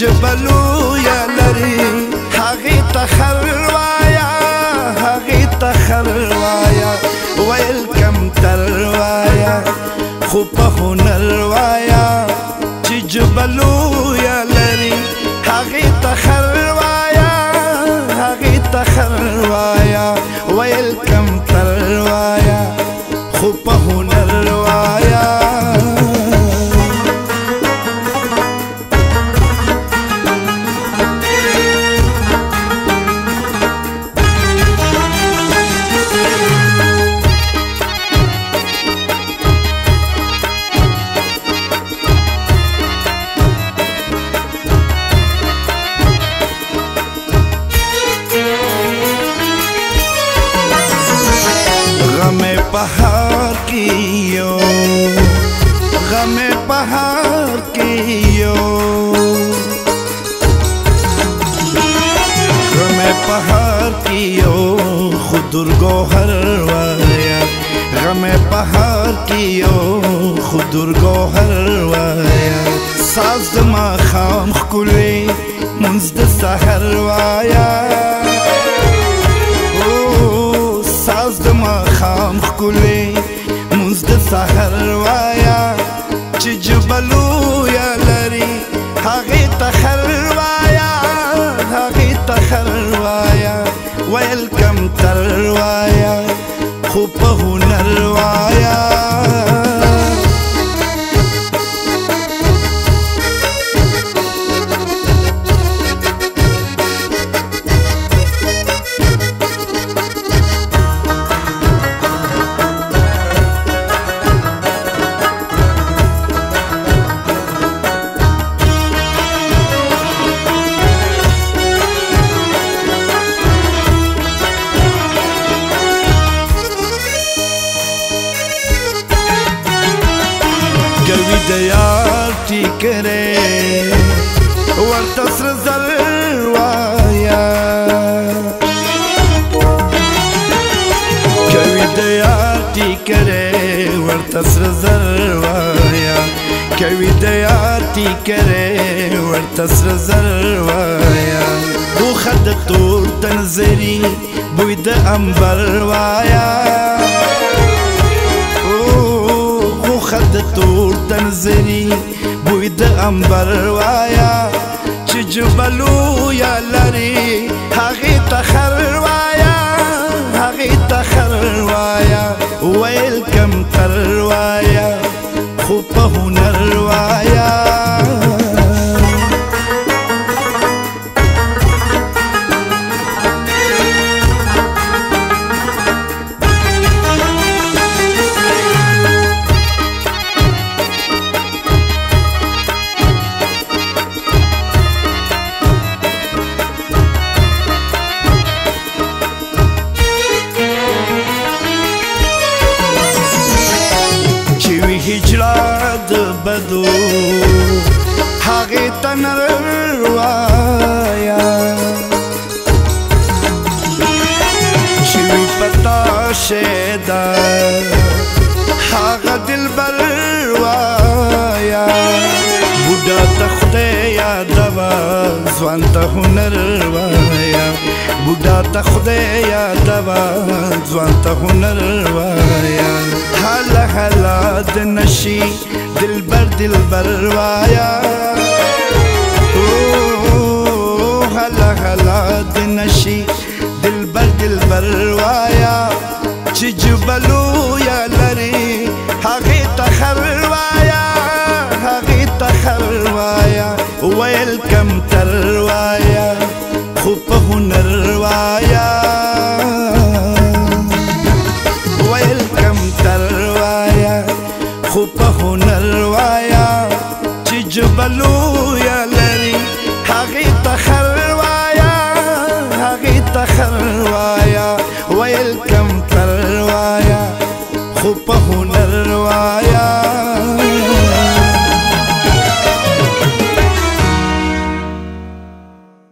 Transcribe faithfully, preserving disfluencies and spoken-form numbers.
جبلو یا لري هغې ته خروایا هغې ته خروایا ویل کم تروایا خو په هنر وایا چې جبلو یا لري هغې ته خروایا هغې ته خروایا ویل کم تروایا خو په هنر وایا غمِ بہار کیو غمِ بہار کیو غمِ بہار کیو خودر گوہر وایا غمِ بہار کیو خودر گوہر وایا ساز ما خام خکولی منزد سحر وایا ساز د ماښام ښکلې مونځ د سحر وایا چې جبلو یا لري هغې ته خر وایا هغې ته خر وایا ویل کم تر وایا خو په هنر وایا کوي د یار ټیکرې ورته سره زر وایا کوي د یار ټیکرې ورته سره زر وایا کوي د یار ټیکرې ورته سره زر وایا بوخه د تور د نظري بوی د امبر وایا خد تور تنظري بوی د امبر وایا چې جبلو یا لري هغې ته خر وایا هغې ته خر وایا ویل کم تر وایا خو په هنر وایا هجرا د بدو هغې ته نر وایا چې وي پتا شیدا هغه دلبر وایا بوډا ته خدای یادوه ځوان ته هنر وایا بوډا ته خدای یادوه ځوان ته هنر وایا حالا حالا د نشي دلبر دلبر وایا حالا حالا د نشي دلبر دلبر وایا چې جبلو یا لري هغې ته خر وایا هغې ته خر وایا ویل کم تر وایا خو په هنر وایا ویل کم تر وایا خو په هنر وایا چې جبلو یا لري هغې ته خر وایا هغې ته خر وایا ویل کم تر وایا خو په هنر وایا